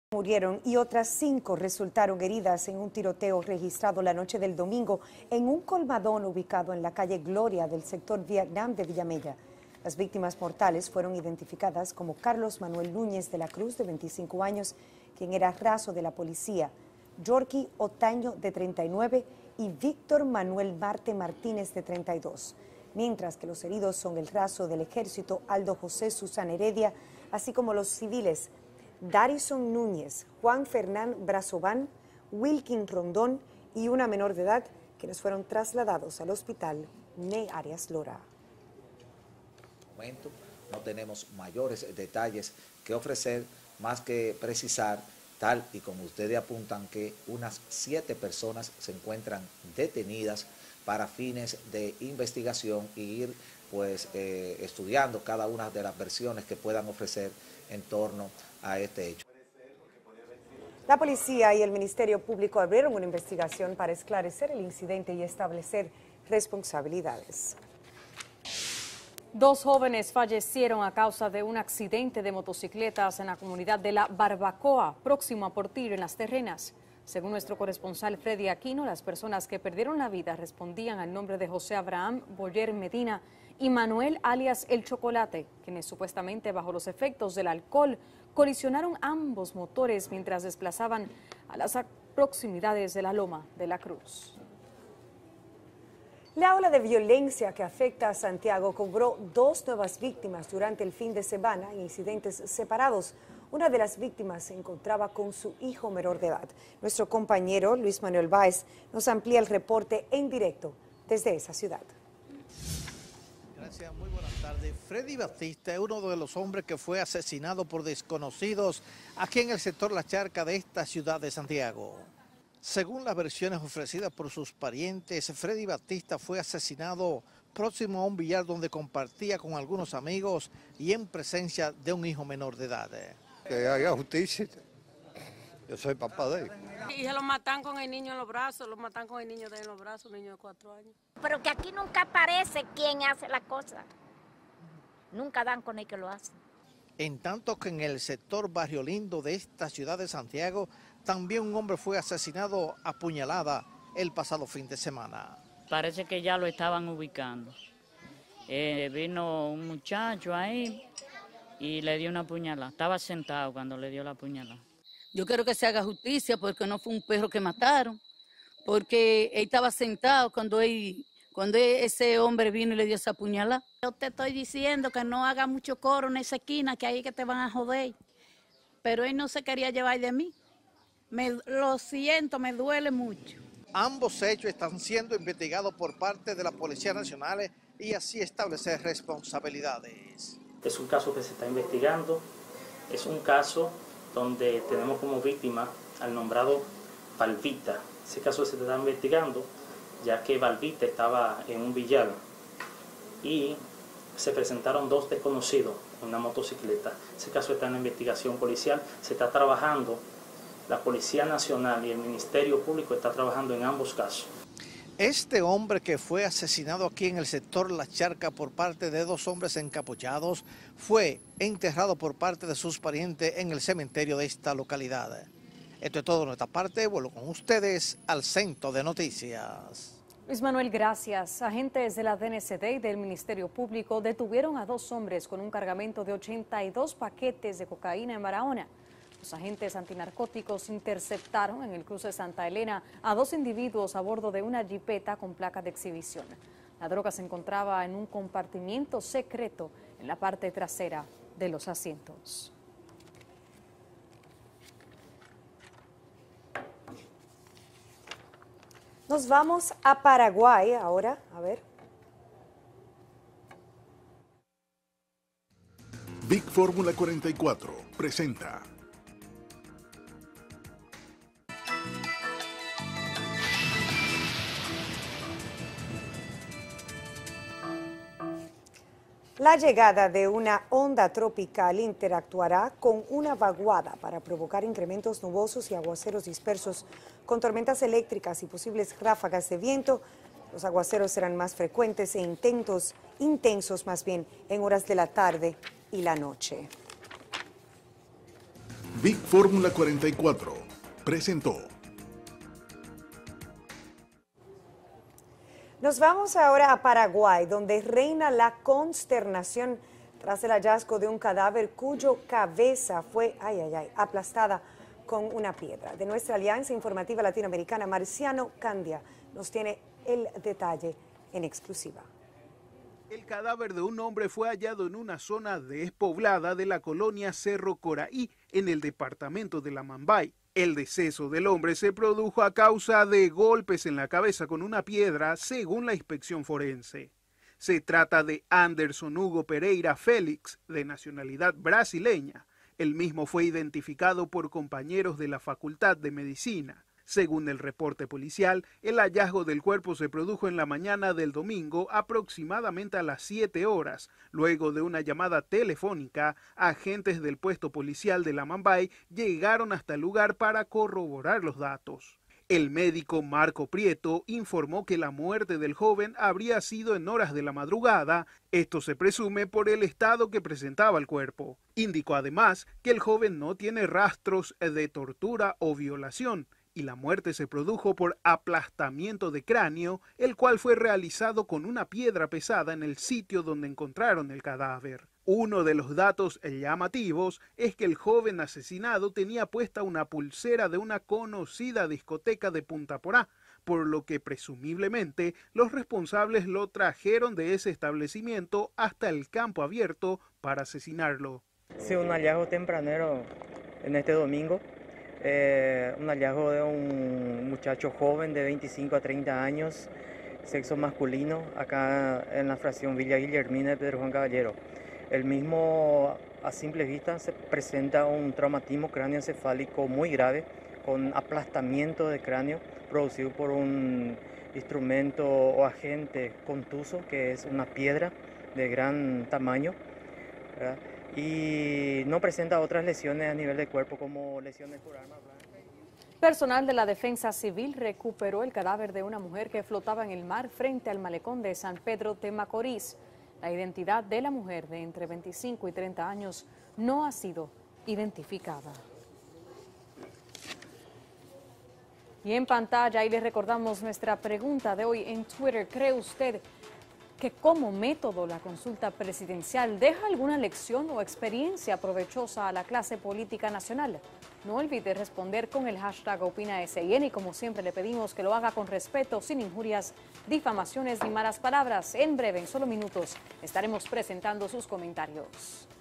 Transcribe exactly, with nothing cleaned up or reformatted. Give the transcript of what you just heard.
Murieron y otras cinco resultaron heridas en un tiroteo registrado la noche del domingo en un colmadón ubicado en la calle Gloria del sector Vietnam de Villamella. Las víctimas mortales fueron identificadas como Carlos Manuel Núñez de la Cruz, de veinticinco años, quien era raso de la policía, Yorky Otaño, de treinta y nueve, y Víctor Manuel Marte Martínez, de treinta y dos. Mientras que los heridos son el raso del ejército Aldo José Susana Heredia, así como los civiles Darison Núñez, Juan Fernán Brazován, Wilkin Rondón y una menor de edad, quienes fueron trasladados al hospital Ney Arias Lora. No tenemos mayores detalles que ofrecer, más que precisar, tal y como ustedes apuntan, que unas siete personas se encuentran detenidas para fines de investigación y ir pues eh, estudiando cada una de las versiones que puedan ofrecer en torno a este hecho. La policía y el Ministerio Público abrieron una investigación para esclarecer el incidente y establecer responsabilidades. Dos jóvenes fallecieron a causa de un accidente de motocicletas en la comunidad de La Barbacoa, próximo a Portillo, en Las Terrenas. Según nuestro corresponsal Freddy Aquino, las personas que perdieron la vida respondían al nombre de José Abraham Boyer Medina y Manuel alias El Chocolate, quienes supuestamente bajo los efectos del alcohol colisionaron ambos motores mientras desplazaban a las proximidades de la Loma de la Cruz. La ola de violencia que afecta a Santiago cobró dos nuevas víctimas durante el fin de semana en incidentes separados. Una de las víctimas se encontraba con su hijo menor de edad. Nuestro compañero Luis Manuel Báez nos amplía el reporte en directo desde esa ciudad. Gracias, muy buenas tardes. Freddy Batista es uno de los hombres que fue asesinado por desconocidos aquí en el sector La Charca de esta ciudad de Santiago. Según las versiones ofrecidas por sus parientes, Freddy Batista fue asesinado próximo a un billar donde compartía con algunos amigos y en presencia de un hijo menor de edad. Que haga justicia. Yo soy papá de él. Y se lo matan con el niño en los brazos, lo matan con el niño de en los brazos, un niño de cuatro años. Pero que aquí nunca aparece quién hace la cosa. Nunca dan con el que lo hace. En tanto que en el sector Barrio Lindo de esta ciudad de Santiago, también un hombre fue asesinado a puñalada el pasado fin de semana. Parece que ya lo estaban ubicando. Eh, vino un muchacho ahí y le dio una puñalada. Estaba sentado cuando le dio la puñalada. Yo quiero que se haga justicia porque no fue un perro que mataron, porque él estaba sentado cuando, él, cuando ese hombre vino y le dio esa puñalada. Yo te estoy diciendo que no haga mucho coro en esa esquina, que ahí que te van a joder. Pero él no se quería llevar de mí. Me, lo siento, me duele mucho. Ambos hechos están siendo investigados por parte de la Policía Nacional y así establecer responsabilidades. Es un caso que se está investigando, es un caso donde tenemos como víctima al nombrado Balbita. Ese caso se está investigando ya que Balbita estaba en un billar y se presentaron dos desconocidos en una motocicleta. Ese caso está en la investigación policial, se está trabajando. La Policía Nacional y el Ministerio Público están trabajando en ambos casos. Este hombre que fue asesinado aquí en el sector La Charca por parte de dos hombres encapuchados fue enterrado por parte de sus parientes en el cementerio de esta localidad. Esto es todo de nuestra parte. Vuelvo con ustedes al Centro de Noticias. Luis Manuel, gracias. Agentes de la D N C D y del Ministerio Público detuvieron a dos hombres con un cargamento de ochenta y dos paquetes de cocaína en Barahona. Los agentes antinarcóticos interceptaron en el cruce Santa Elena a dos individuos a bordo de una jipeta con placa de exhibición. La droga se encontraba en un compartimiento secreto en la parte trasera de los asientos. Nos vamos a Paraguay ahora, a ver. Big Fórmula cuarenta y cuatro presenta. La llegada de una onda tropical interactuará con una vaguada para provocar incrementos nubosos y aguaceros dispersos con tormentas eléctricas y posibles ráfagas de viento. Los aguaceros serán más frecuentes e intensos, intensos más bien en horas de la tarde y la noche. Big Fórmula cuarenta y cuatro presentó. Nos vamos ahora a Paraguay, donde reina la consternación tras el hallazgo de un cadáver cuyo cabeza fue, ay, ay, ay, aplastada con una piedra. De nuestra Alianza Informativa Latinoamericana, Marciano Candia nos tiene el detalle en exclusiva. El cadáver de un hombre fue hallado en una zona despoblada de la colonia Cerro Coraí, en el departamento de La Mambay. El deceso del hombre se produjo a causa de golpes en la cabeza con una piedra, según la inspección forense. Se trata de Anderson Hugo Pereira Félix, de nacionalidad brasileña. El mismo fue identificado por compañeros de la Facultad de Medicina. Según el reporte policial, el hallazgo del cuerpo se produjo en la mañana del domingo, aproximadamente a las siete horas. Luego de una llamada telefónica, agentes del puesto policial de La Mambay llegaron hasta el lugar para corroborar los datos. El médico Marco Prieto informó que la muerte del joven habría sido en horas de la madrugada. Esto se presume por el estado que presentaba el cuerpo. Indicó además que el joven no tiene rastros de tortura o violación, y la muerte se produjo por aplastamiento de cráneo, el cual fue realizado con una piedra pesada en el sitio donde encontraron el cadáver. Uno de los datos llamativos es que el joven asesinado tenía puesta una pulsera de una conocida discoteca de Punta Porá, por lo que presumiblemente los responsables lo trajeron de ese establecimiento hasta el campo abierto para asesinarlo. Sí, un hallazgo tempranero en este domingo. Eh, un hallazgo de un muchacho joven de veinticinco a treinta años, sexo masculino, acá en la fracción Villa Guillermina de Pedro Juan Caballero. El mismo, a simple vista, se presenta un traumatismo cráneoencefálico muy grave, con aplastamiento de cráneo producido por un instrumento o agente contuso, que es una piedra de gran tamaño, ¿verdad? Y no presenta otras lesiones a nivel de cuerpo como lesiones por arma blanca. Personal de la Defensa Civil recuperó el cadáver de una mujer que flotaba en el mar frente al malecón de San Pedro de Macorís. La identidad de la mujer de entre veinticinco y treinta años no ha sido identificada. Y en pantalla, ahí les recordamos nuestra pregunta de hoy en Twitter. ¿Cree usted que como método la consulta presidencial deja alguna lección o experiencia provechosa a la clase política nacional? No olvide responder con el hashtag OpinaSIN y como siempre le pedimos que lo haga con respeto, sin injurias, difamaciones ni malas palabras. En breve, en solo minutos, estaremos presentando sus comentarios.